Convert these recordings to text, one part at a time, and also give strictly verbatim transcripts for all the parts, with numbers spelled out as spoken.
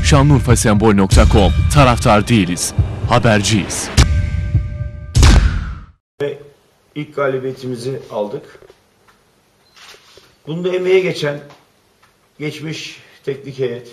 şanlıurfasembol nokta com. Taraftar değiliz, haberciyiz. Ve ilk galibiyetimizi aldık. Bunda emeğe geçen geçmiş teknik heyet,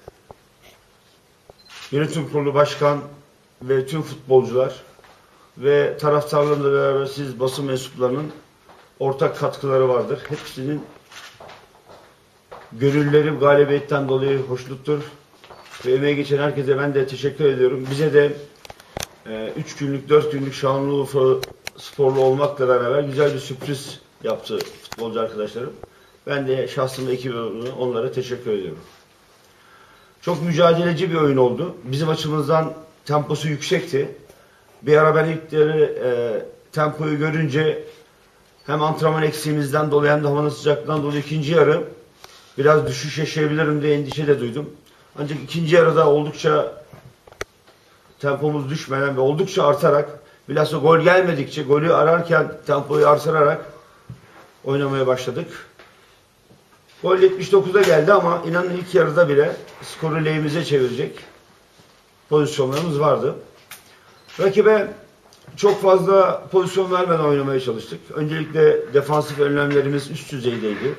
yönetim kurulu başkan ve tüm futbolcular ve taraftarlarla beraber siz basın mensuplarının ortak katkıları vardır. Hepsinin gönülleri galibiyetten dolayı hoşnuttur. Ve emeğe geçen herkese ben de teşekkür ediyorum. Bize de üç günlük, dört günlük Şanlıurfa sporlu olmakla beraber güzel bir sürpriz yaptı futbolcu arkadaşlarım. Ben de şahsımda ekibime onlara teşekkür ediyorum. Çok mücadeleci bir oyun oldu. Bizim açımızdan temposu yüksekti. Bir ara ben ilk e, tempoyu görünce hem antrenman eksiğimizden dolayı hem de havanın sıcaklığından dolayı ikinci yarı biraz düşüş yaşayabilirim diye endişe de duydum. Ancak ikinci yarıda oldukça tempomuz düşmeden ve oldukça artarak, bilhassa gol gelmedikçe golü ararken tempoyu artırarak oynamaya başladık. Gol yetmiş dokuza geldi ama inanın ilk yarıda bile skoru lehimize çevirecek pozisyonlarımız vardı. Rakibe çok fazla pozisyon vermeden oynamaya çalıştık. Öncelikle defansif önlemlerimiz üst düzeydeydi.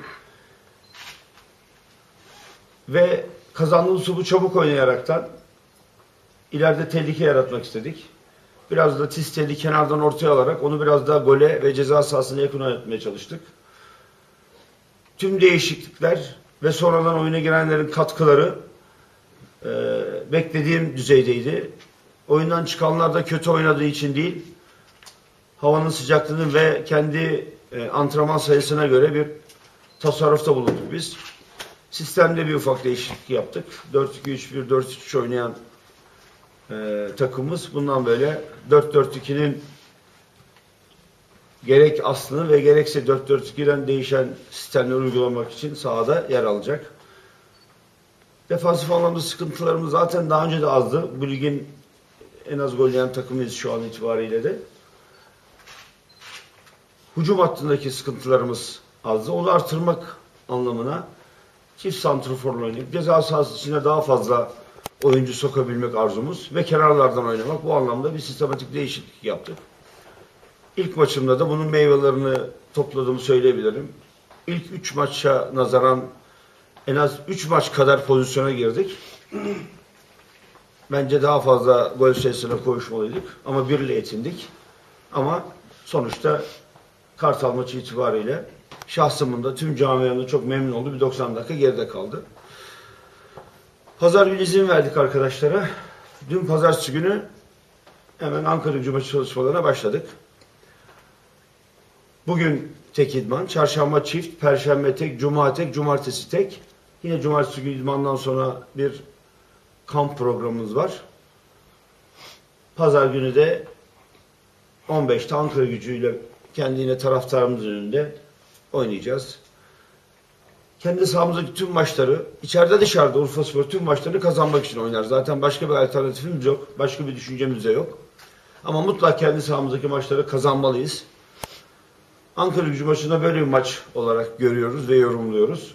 Ve kazandığımız topu çabuk oynayaraktan ileride tehlike yaratmak istedik. Biraz da Tisteli kenardan ortaya alarak onu biraz daha gole ve ceza sahasına yakın oynatmaya çalıştık. Tüm değişiklikler ve sonradan oyuna girenlerin katkıları e, beklediğim düzeydeydi. Oyundan çıkanlar da kötü oynadığı için değil, havanın sıcaklığını ve kendi e, antrenman sayısına göre bir tasarrufta bulunduk biz. Sistemde bir ufak değişiklik yaptık. dört iki üç bir, dört üç üç oynayan e, takımımız bundan böyle dört dört iki'nin gerek aslını ve gerekse dört dört iki'den değişen sistemleri uygulamak için sahada yer alacak. Defansif anlamda sıkıntılarımız zaten daha önce de azdı. Bu ligin en az gol yiyen takımıyız şu an itibariyle de. Hücum hattındaki sıkıntılarımız azdı. Onu artırmak anlamına çift santrforla oynayıp ceza sahası içine daha fazla oyuncu sokabilmek arzumuz ve kenarlardan oynamak. Bu anlamda bir sistematik değişiklik yaptık. İlk maçımda da bunun meyvelerini topladığımı söyleyebilirim. İlk üç maça nazaran en az üç maç kadar pozisyona girdik. Bence daha fazla gol sayısına koşmalıydık ama birle yetindik. Ama sonuçta Kartal maçı itibariyle şahsımın da tüm camiamın çok memnun olduğu bir doksan dakika geride kaldı. Pazar günü izin verdik arkadaşlara. Dün pazartesi günü hemen Ankara Gücü maçı çalışmalarına başladık. Bugün tek idman, çarşamba çift, perşembe tek, cuma tek, cumartesi tek. Yine cumartesi günü idmandan sonra bir kamp programımız var. Pazar günü de on beşte Ankara Gücü'yle kendi yine taraftarımızın önünde oynayacağız. Kendi sahamızdaki tüm maçları, içeride dışarıda Urfaspor tüm maçlarını kazanmak için oynar. Zaten başka bir alternatifimiz yok. Başka bir düşüncemiz de yok. Ama mutlaka kendi sahamızdaki maçları kazanmalıyız. Ankara Gücü maçında böyle bir maç olarak görüyoruz ve yorumluyoruz.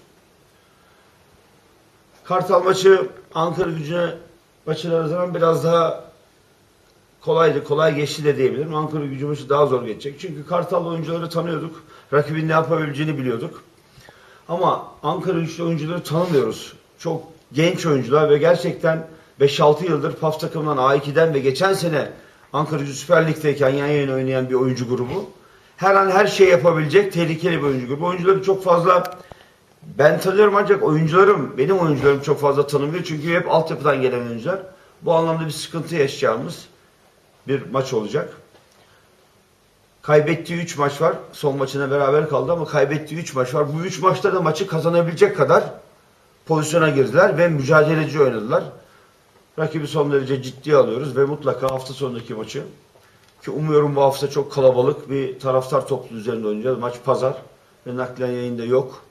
Kartal maçı Ankara Gücü'ne maçına nazaran biraz daha kolaydı, kolay geçti de diyebilirim. Ankara Gücü maçı daha zor geçecek. Çünkü Kartal oyuncuları tanıyorduk. Rakibin ne yapabileceğini biliyorduk. Ama Ankara Gücü oyuncuları tanımıyoruz. Çok genç oyuncular ve gerçekten beş altı yıldır P A F takımından A iki'den ve geçen sene Ankara Gücü Süper Lig'deyken yan yana oynayan bir oyuncu grubu. Her an her şey yapabilecek tehlikeli bir oyuncu grubu. Oyuncuları çok fazla ben tanıyorum ancak oyuncularım, benim oyuncularım çok fazla tanımıyor. Çünkü hep altyapıdan gelen oyuncular. Bu anlamda bir sıkıntı yaşayacağımız bir maç olacak. Kaybettiği üç maç var. Son maçına beraber kaldı ama kaybettiği üç maç var. Bu üç maçta da maçı kazanabilecek kadar pozisyona girdiler ve mücadeleci oynadılar. Rakibi son derece ciddiye alıyoruz ve mutlaka hafta sonundaki maçı, ki umuyorum bu hafta çok kalabalık bir taraftar topluluğu üzerinde oynayacağız. Maç pazar ve naklen yayında yok.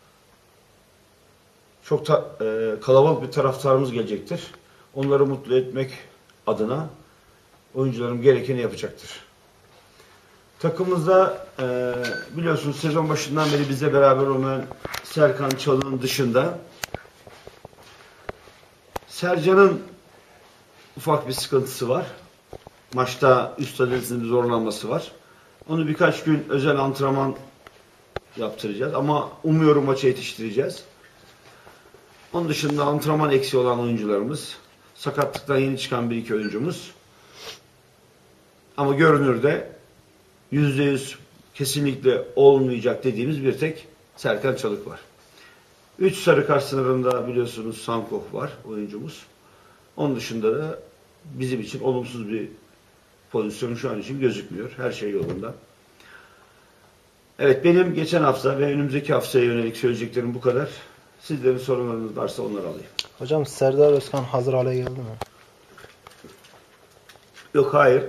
Çok ta, e, kalabalık bir taraftarımız gelecektir. Onları mutlu etmek adına oyuncularım gerekeni yapacaktır. Takımımızda e, biliyorsunuz sezon başından beri bizle beraber olmayan Serkan Çalık'ın dışında Sercan'ın ufak bir sıkıntısı var. Maçta üst adresinde bir zorlanması var. Onu birkaç gün özel antrenman yaptıracağız ama umuyorum maça yetiştireceğiz. Onun dışında antrenman eksiği olan oyuncularımız, sakatlıktan yeni çıkan bir iki oyuncumuz. Ama görünürde yüzde yüz kesinlikle olmayacak dediğimiz bir tek Serkan Çalık var. Üç sarı kart sınırında biliyorsunuz Sankov var oyuncumuz. Onun dışında da bizim için olumsuz bir pozisyon şu an için gözükmüyor. Her şey yolunda. Evet, benim geçen hafta ve önümüzdeki haftaya yönelik söyleyeceklerim bu kadar. Sizlerin sorunlarınız varsa onları alayım. Hocam Serdar Özkan hazır hale geldi mi? Yok, hayır.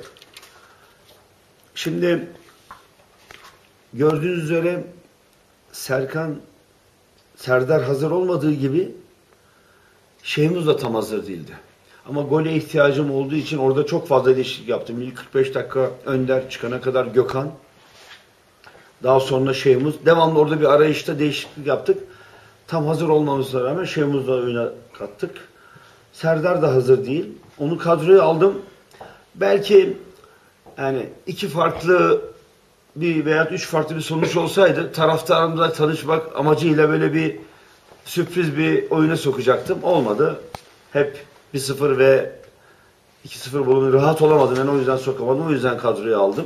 Şimdi gördüğünüz üzere Serkan Serdar hazır olmadığı gibi Şeyhmuz da tam hazır değildi. Ama gole ihtiyacım olduğu için orada çok fazla değişiklik yaptım. İlk kırk beş dakika Önder çıkana kadar Gökhan. Daha sonra Şeyhmuz. Devamlı orada bir arayışta değişiklik yaptık. Tam hazır olmamıza rağmen Şeyhmuz'u da oyuna kattık. Serdar da hazır değil. Onu kadroya aldım. Belki yani iki farklı bir veya üç farklı bir sonuç olsaydı taraftarımızla tanışmak amacıyla böyle bir sürpriz bir oyuna sokacaktım. Olmadı. Hep bir sıfır ve iki sıfır bulunur. Rahat olamadım. Yani o yüzden sokamadım. O yüzden kadroya aldım.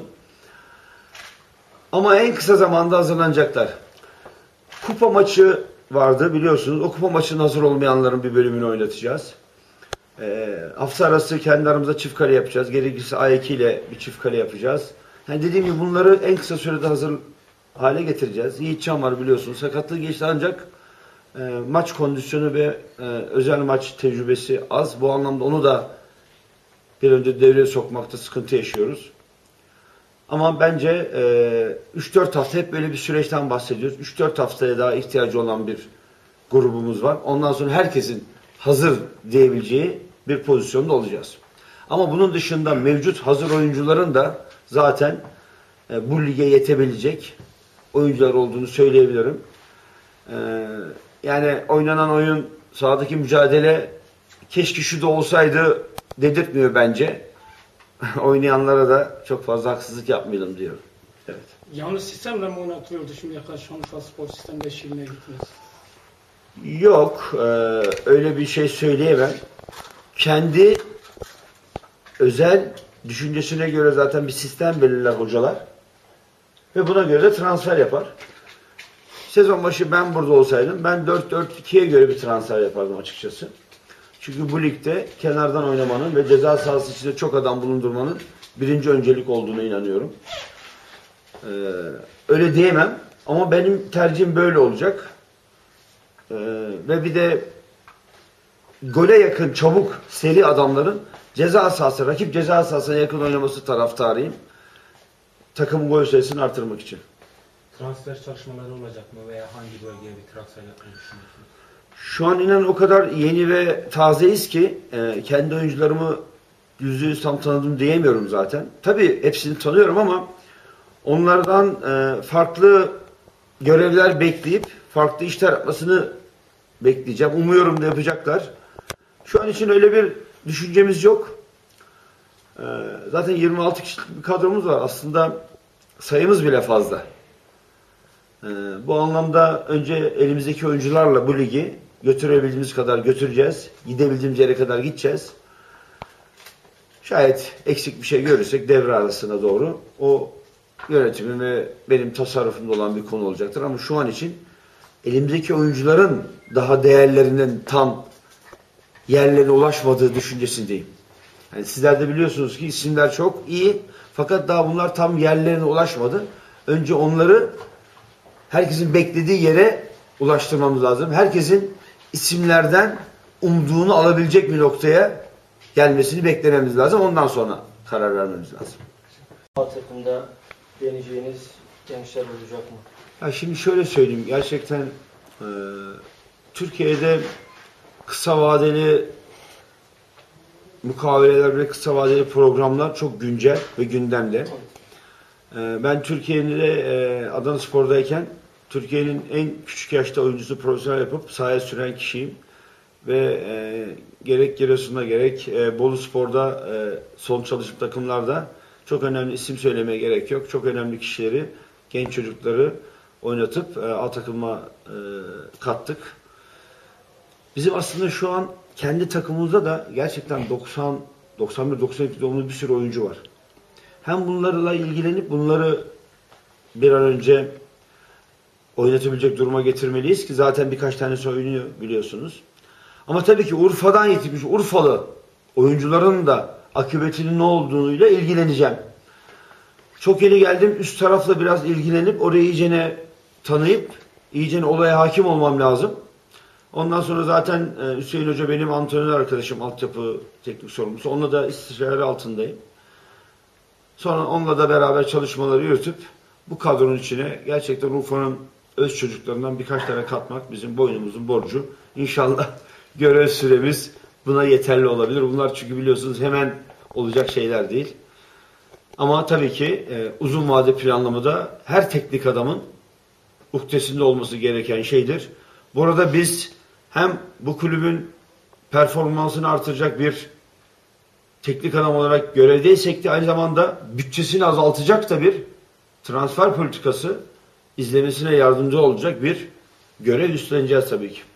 Ama en kısa zamanda hazırlanacaklar. Kupa maçı vardı biliyorsunuz. O kupa maçının hazır olmayanların bir bölümünü oynatacağız. E, hafta arası kendi aramızda çift kale yapacağız. Gerekirse A iki ile bir çift kale yapacağız. Yani dediğim gibi bunları en kısa sürede hazır hale getireceğiz. Yiğitcan var biliyorsunuz. Sakatlığı geçti ancak e, maç kondisyonu ve e, özel maç tecrübesi az. Bu anlamda onu da bir önce devreye sokmakta sıkıntı yaşıyoruz. Ama bence üç dört hafta hep böyle bir süreçten bahsediyoruz. üç dört haftaya daha ihtiyacı olan bir grubumuz var. Ondan sonra herkesin hazır diyebileceği bir pozisyonda olacağız. Ama bunun dışında mevcut hazır oyuncuların da zaten e, bu lige yetebilecek oyuncular olduğunu söyleyebilirim. E, yani oynanan oyun, sahadaki mücadele keşke şu da olsaydı dedirtmiyor bence. Oynayanlara da çok fazla haksızlık yapmayalım diyorum. Evet. Yanlış sistemle mi oynatılıyordu şimdiye kadar Şanlıurfa Spor Sistem beş yılına gittiniz? Yok, e, öyle bir şey söyleyemem. Kendi özel düşüncesine göre zaten bir sistem belirler hocalar. Ve buna göre de transfer yapar. Sezon başı ben burada olsaydım ben dört dört ikiye göre bir transfer yapardım açıkçası. Çünkü bu ligde kenardan oynamanın ve ceza sahası içinde çok adam bulundurmanın birinci öncelik olduğuna inanıyorum. Ee, öyle diyemem ama benim tercihim böyle olacak. Ee, ve bir de gole yakın, çabuk, seri adamların ceza sahası, rakip ceza sahasına yakın oynaması taraftarıyım. Takımın gol sayısını artırmak için. Transfer çalışmaları olacak mı veya hangi bölgeye bir transfer yapmayı düşünüyorsunuz? Şu an inan o kadar yeni ve tazeyiz ki e, kendi oyuncularımı yüzde yüz tam tanıdım diyemiyorum zaten. Tabii hepsini tanıyorum ama onlardan e, farklı görevler bekleyip farklı işler yapmasını bekleyeceğim. Umuyorum da yapacaklar. Şu an için öyle bir düşüncemiz yok. E, zaten yirmi altı kişilik bir kadromuz var. Aslında sayımız bile fazla. E, bu anlamda önce elimizdeki oyuncularla bu ligi götürebildiğimiz kadar götüreceğiz. Gidebildiğimiz yere kadar gideceğiz. Şayet eksik bir şey görürsek devre arasına doğru o yönetimin ve benim tasarrufumda olan bir konu olacaktır. Ama şu an için elimizdeki oyuncuların daha değerlerinin tam yerlerine ulaşmadığı düşüncesindeyim. Yani sizler de biliyorsunuz ki isimler çok iyi fakat daha bunlar tam yerlerine ulaşmadı. Önce onları herkesin beklediği yere ulaştırmamız lazım. Herkesin isimlerden umduğunu alabilecek bir noktaya gelmesini beklememiz lazım. Ondan sonra karar vermemiz lazım. Takımda deneyeceğiniz gençler olacak mı? Ya şimdi şöyle söyleyeyim. Gerçekten e, Türkiye'de kısa vadeli mukaveleler ve kısa vadeli programlar çok güncel ve gündemde. E, ben Türkiye'nin de e, Adanaspor'dayken Türkiye'nin en küçük yaşta oyuncusu profesyonel yapıp sahaya süren kişiyim. ve e, gerek Giresun'da gerek e, Bolu Spor'da e, son çalışıp takımlarda çok önemli, isim söylemeye gerek yok. Çok önemli kişileri, genç çocukları oynatıp e, A takıma e, kattık. Bizim aslında şu an kendi takımımızda da gerçekten doksan, doksan bir, doksan iki doğumlu bir sürü oyuncu var. Hem bunlarla ilgilenip bunları bir an önce oynatabilecek duruma getirmeliyiz ki zaten birkaç tanesi oynuyor biliyorsunuz. Ama tabii ki Urfa'dan yetişmiş Urfalı oyuncuların da akıbetinin ne olduğuyla ilgileneceğim. Çok yeni geldim, üst tarafla biraz ilgilenip orayı iyicene tanıyıp iyicene olaya hakim olmam lazım. Ondan sonra zaten Hüseyin Hoca benim antrenör arkadaşım, altyapı teknik sorumlusu. Onunla da istişare altındayım. Sonra onunla da beraber çalışmaları yürütüp bu kadronun içine gerçekten Urfa'nın öz çocuklarından birkaç tane katmak bizim boynumuzun borcu. İnşallah görev süremiz buna yeterli olabilir. Bunlar çünkü biliyorsunuz hemen olacak şeyler değil. Ama tabii ki e, uzun vade planlamada her teknik adamın uhdesinde olması gereken şeydir. Bu arada biz hem bu kulübün performansını artıracak bir teknik adam olarak görevdeysek de aynı zamanda bütçesini azaltacak da bir transfer politikası izlemesine yardımcı olacak bir görev üstleneceğiz tabii ki.